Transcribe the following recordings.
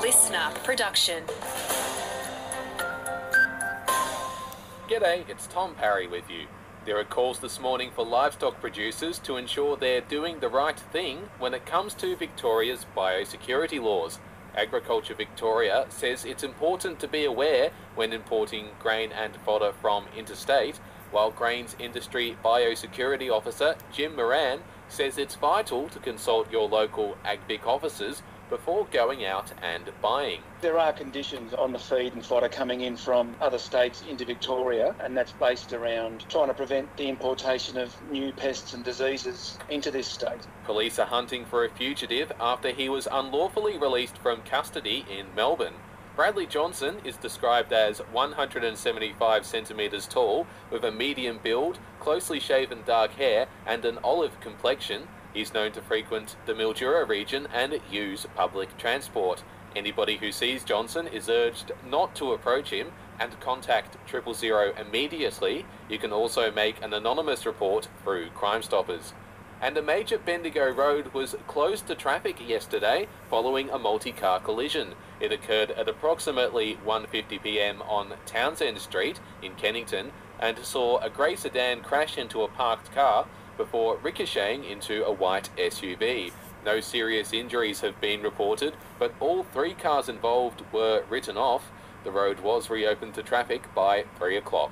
LISTNR production. G'day, it's Tom Perri with you. There are calls this morning for livestock producers to ensure they're doing the right thing when it comes to Victoria's biosecurity laws. Agriculture Victoria says it's important to be aware when importing grain and fodder from interstate, while Grains Industry Biosecurity Officer Jim Moran says it's vital to consult your local AgVic officers before going out and buying. There are conditions on the feed and fodder coming in from other states into Victoria, and that's based around trying to prevent the importation of new pests and diseases into this state. Police are hunting for a fugitive after he was unlawfully released from custody in Melbourne. Bradley Johnson is described as 175 centimetres tall, with a medium build, closely shaven dark hair and an olive complexion. He's known to frequent the Mildura region and use public transport. Anybody who sees Johnson is urged not to approach him and contact 000 immediately. You can also make an anonymous report through Crime Stoppers. And a major Bendigo road was closed to traffic yesterday following a multi-car collision. It occurred at approximately 1:50 p.m. on Townsend Street in Kennington and saw a grey sedan crash into a parked car before ricocheting into a white SUV. No serious injuries have been reported, but all three cars involved were written off. The road was reopened to traffic by 3 o'clock.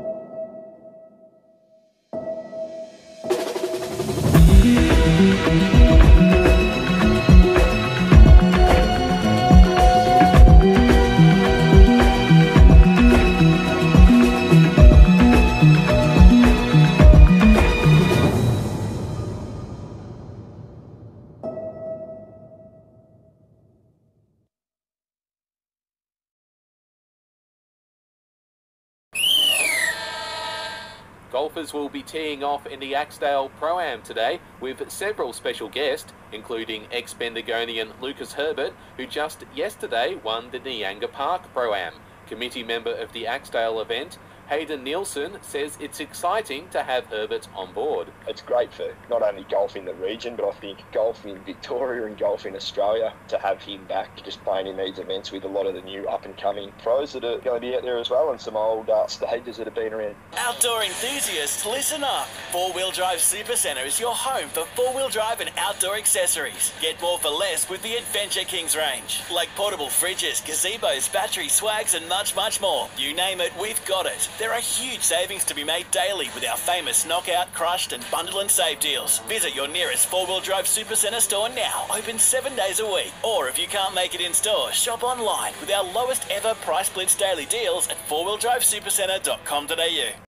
Golfers will be teeing off in the Axedale Pro-Am today with several special guests, including ex-Bendigonian Lucas Herbert, who just yesterday won the Nyanga Park Pro-Am. Committee member of the Axedale event, Hayden Nielsen, says it's exciting to have Herbert on board. It's great for not only golf in the region, but I think golf in Victoria and golf in Australia, to have him back just playing in these events with a lot of the new up-and-coming pros that are going to be out there as well, and some old stages that have been around. Outdoor enthusiasts, listen up. 4-Wheel Drive Super Centre is your home for 4-wheel drive and outdoor accessories. Get more for less with the Adventure Kings range, like portable fridges, gazebos, battery swags and much more. You name it, we've got it. There are huge savings to be made daily with our famous knockout, crushed and bundle and save deals. Visit your nearest 4-Wheel Drive Super Centre store now, open 7 days a week. Or if you can't make it in store, shop online with our lowest ever price blitz daily deals at 4wheeldrivesupercentre.com.au.